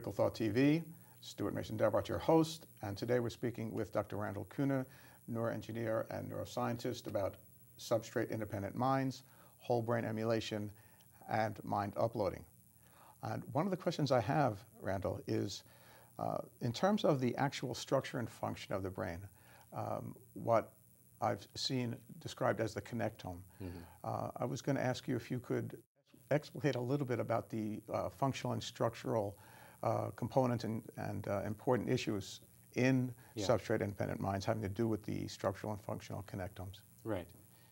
Critical Thought TV. Stuart Mason Dambrot, your host, and today we're speaking with Dr. Randal Koene, neuroengineer and neuroscientist, about substrate independent minds, whole brain emulation, and mind uploading. And one of the questions I have, Randal, is in terms of the actual structure and function of the brain, what I've seen described as the connectome. I was going to ask you if you could explicate a little bit about the functional and structural components and important issues in substrate independent minds having to do with the structural and functional connectomes. Right.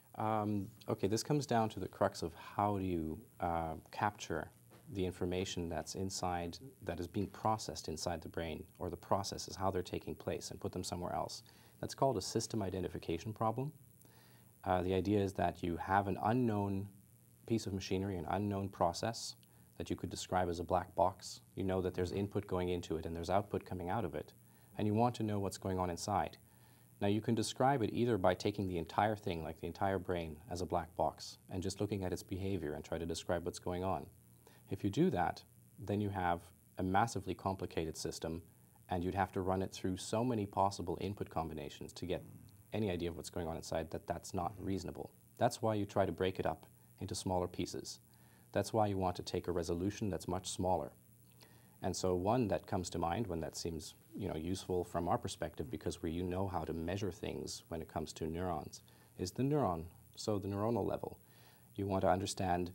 Okay, this comes down to the crux of how do you capture the information that's inside, that is being processed inside the brain, or the processes, how they're taking place, and put them somewhere else. That's called a system identification problem. The idea is that you have an unknown piece of machinery, an unknown process that you could describe as a black box. You know that there's input going into it and there's output coming out of it, and you want to know what's going on inside. Now you can describe it either by taking the entire thing, like the entire brain, as a black box and just looking at its behavior and try to describe what's going on. If you do that, then you have a massively complicated system, and you'd have to run it through so many possible input combinations to get any idea of what's going on inside that that's not reasonable. That's why you try to break it up into smaller pieces. That's why you want to take a resolution that's much smaller. And so one that comes to mind, one that seems useful from our perspective, because we know how to measure things when it comes to neurons, is the neuron, so the neuronal level. You want to understand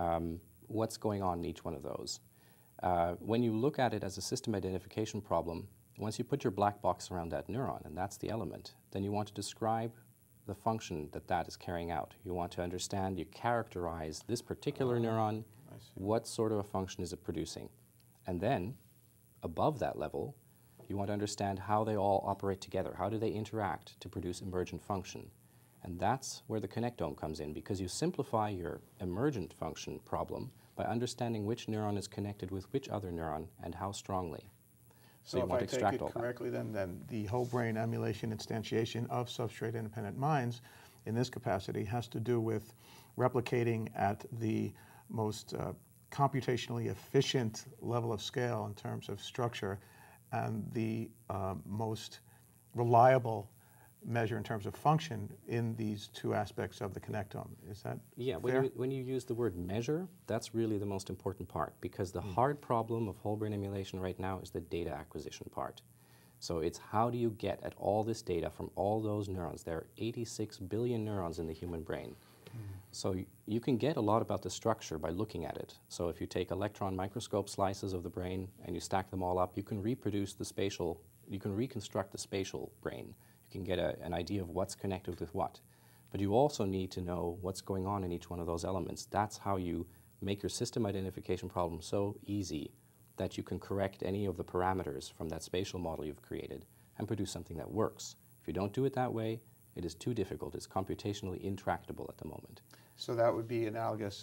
what's going on in each one of those. When you look at it as a system identification problem, once you put your black box around that neuron, and that's the element, then you want to describe the function that that is carrying out. You want to understand, you characterize this particular neuron, what sort of a function is it producing. And then, above that level, you want to understand how they all operate together. How do they interact to produce emergent function? And that's where the connectome comes in, because you simplify your emergent function problem by understanding which neuron is connected with which other neuron and how strongly. So if I take it correctly, then the whole brain emulation instantiation of substrate independent minds in this capacity has to do with replicating at the most computationally efficient level of scale in terms of structure and the most reliable measure in terms of function in these two aspects of the connectome. Is that fair? When you use the word measure, that's really the most important part, because the hard problem of whole brain emulation right now is the data acquisition part. So it's how do you get at all this data from all those neurons. There are 86 billion neurons in the human brain. So you can get a lot about the structure by looking at it. So if you take electron microscope slices of the brain and you stack them all up, you can reproduce the spatial, you can reconstruct the spatial brain. You can get an idea of what's connected with what. But you also need to know what's going on in each one of those elements. That's how you make your system identification problem so easy that you can correct any of the parameters from that spatial model you've created and produce something that works. If you don't do it that way, it is too difficult. It's computationally intractable at the moment. So that would be analogous,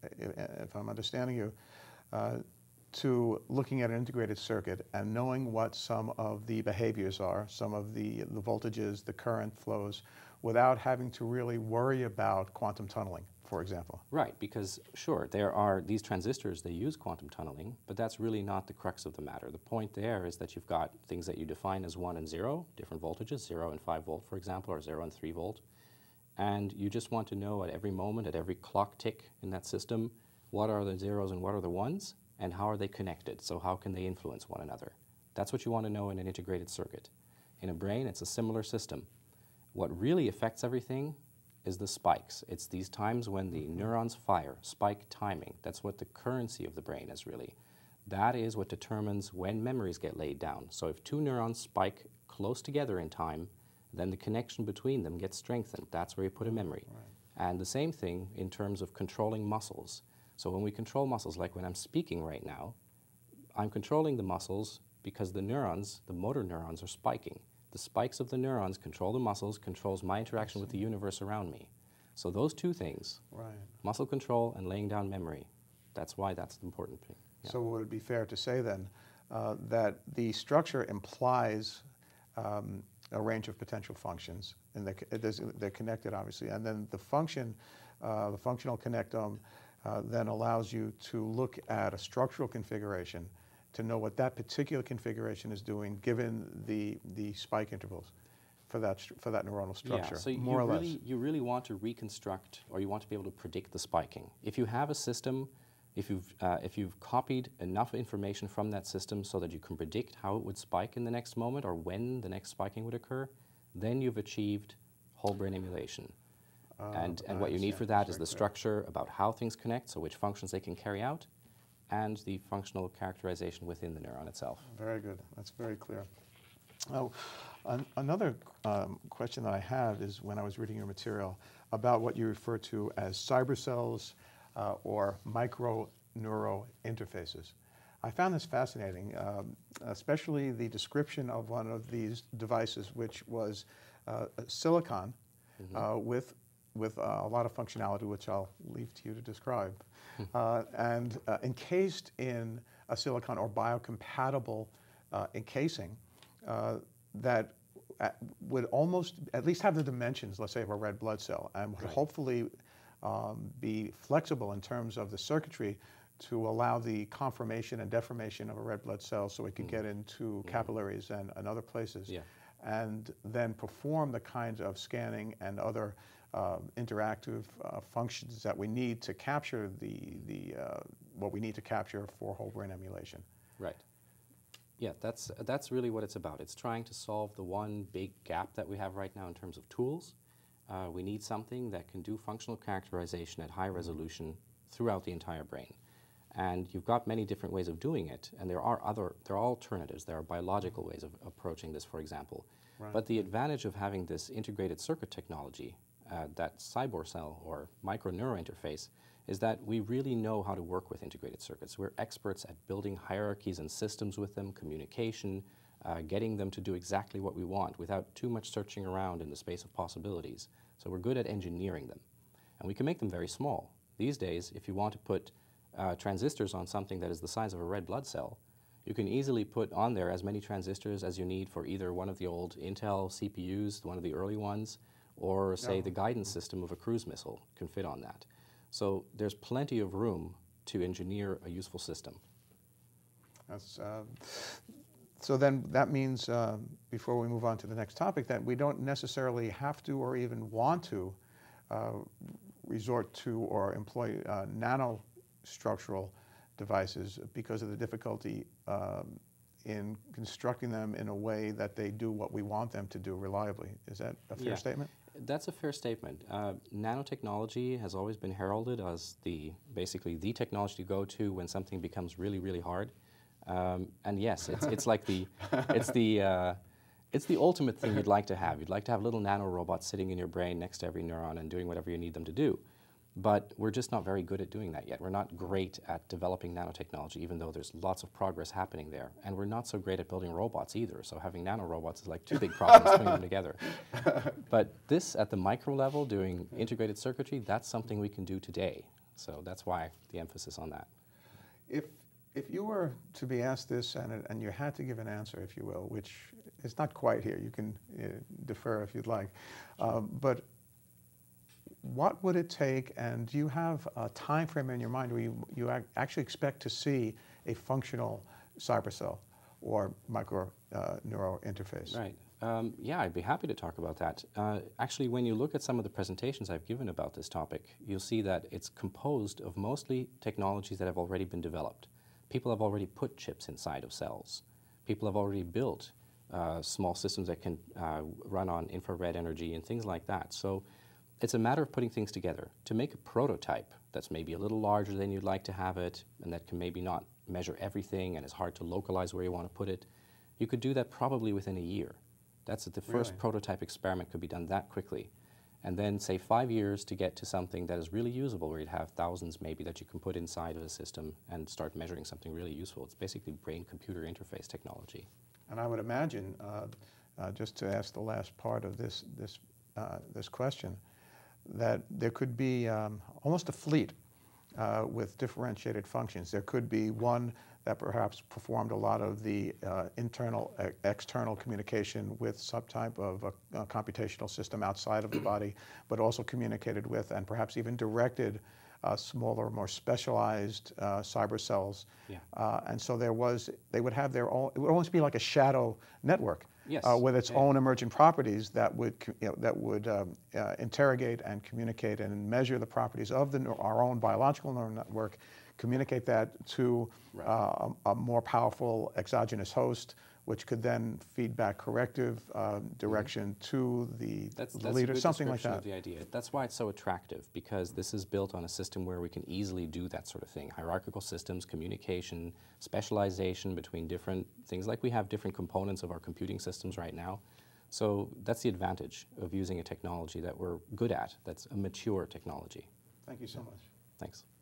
if I'm understanding you, to looking at an integrated circuit and knowing what some of the behaviors are, some of the voltages, the current flows, without having to really worry about quantum tunneling, for example. Right, because sure, there are these transistors, they use quantum tunneling, but that's really not the crux of the matter. The point there is that you've got things that you define as 1 and 0, different voltages, 0 and 5 volt, for example, or 0 and 3 volt. And you just want to know at every moment, at every clock tick in that system, what are the zeros and what are the ones, and how are they connected? So how can they influence one another? That's what you want to know in an integrated circuit. In a brain, it's a similar system. What really affects everything is the spikes. It's these times when the neurons fire, spike timing. That's what the currency of the brain is really. That is what determines when memories get laid down. So if two neurons spike close together in time, then the connection between them gets strengthened. That's where you put a memory. Right. And the same thing in terms of controlling muscles. So when we control muscles, like when I'm speaking right now, I'm controlling the muscles because the neurons, the motor neurons, are spiking. The spikes of the neurons control the muscles, controls my interaction with the universe around me. So those two things, muscle control and laying down memory, that's why that's the important thing. Yeah. So would it be fair to say then that the structure implies a range of potential functions, and they're connected obviously, and then the function, the functional connectome then allows you to look at a structural configuration to know what that particular configuration is doing given the spike intervals for that neuronal structure, yeah, so more or less. You really want to reconstruct, or you want to be able to predict the spiking. If you have a system, if you've copied enough information from that system so that you can predict how it would spike in the next moment or when the next spiking would occur, then you've achieved whole brain emulation. And what you need for that is the structure about how things connect, so which functions they can carry out, and the functional characterization within the neuron itself. Very good. That's very clear. Oh, another question that I have is when I was reading your material about what you refer to as cybercells or micro-neuro interfaces. I found this fascinating, especially the description of one of these devices, which was silicon with a lot of functionality, which I'll leave to you to describe, and encased in a silicon or biocompatible encasing that would almost at least have the dimensions, let's say, of a red blood cell, and would hopefully be flexible in terms of the circuitry to allow the conformation and deformation of a red blood cell so it could get into capillaries and other places, and then perform the kinds of scanning and other interactive functions that we need to capture what we need to capture for whole brain emulation. Right. Yeah, that's really what it's about. It's trying to solve the one big gap that we have right now in terms of tools. We need something that can do functional characterization at high resolution throughout the entire brain. And you've got many different ways of doing it, and there are alternatives. There are biological ways of approaching this, for example. Right. But the advantage of having this integrated circuit technology, that cyber cell or micro-neuro interface, is that we really know how to work with integrated circuits. We're experts at building hierarchies and systems with them, communication, getting them to do exactly what we want without too much searching around in the space of possibilities. So we're good at engineering them. And we can make them very small. These days, if you want to put transistors on something that is the size of a red blood cell, you can easily put on there as many transistors as you need for either one of the old Intel CPUs, one of the early ones, or say the guidance system of a cruise missile can fit on that. So there's plenty of room to engineer a useful system. That's, so then that means, before we move on to the next topic, that we don't necessarily have to or even want to resort to or employ nanostructural devices because of the difficulty in constructing them in a way that they do what we want them to do reliably. Is that a fair statement? That's a fair statement. Nanotechnology has always been heralded as basically the technology to go to when something becomes really, really hard. And yes, it's like it's the ultimate thing you'd like to have. You'd like to have little nanorobots sitting in your brain next to every neuron and doing whatever you need them to do. But we're just not very good at doing that yet. We're not great at developing nanotechnology, even though there's lots of progress happening there. And we're not so great at building robots either. So having nanorobots is like two big problems putting them together. But this, at the micro level, doing integrated circuitry, that's something we can do today. So that's why the emphasis on that. If you were to be asked this and you had to give an answer, if you will, which is not quite here, you can defer if you'd like, but what would it take, and do you have a time frame in your mind where you actually expect to see a functional cybercell or micro-neuro interface? Right. Yeah, I'd be happy to talk about that. Actually, when you look at some of the presentations I've given about this topic, you'll see that it's composed of mostly technologies that have already been developed. People have already put chips inside of cells. People have already built small systems that can run on infrared energy and things like that. So it's a matter of putting things together. To make a prototype that's maybe a little larger than you'd like to have it, and that can maybe not measure everything and is hard to localize where you want to put it, you could do that probably within a year. That's the first prototype experiment could be done that quickly. And then, say, 5 years to get to something that is really usable, where you'd have thousands maybe that you can put inside of a system and start measuring something really useful. It's basically brain-computer interface technology. And I would imagine, just to ask the last part of this question, that there could be almost a fleet with differentiated functions. There could be one that perhaps performed a lot of the internal, external communication with some type of a computational system outside of the body, but also communicated with and perhaps even directed smaller, more specialized cyber cells. Yeah. And so they would have their own, it would almost be like a shadow network. Yes. With its own emergent properties that would interrogate and communicate and measure the properties of our own biological neural network, communicate that to a more powerful exogenous host, which could then feed back corrective direction to the leader, something like that. Of the idea. That's why it's so attractive, because this is built on a system where we can easily do that sort of thing. Hierarchical systems, communication, specialization between different things, like we have different components of our computing systems right now. So that's the advantage of using a technology that we're good at, that's a mature technology. Thank you so much. Thanks.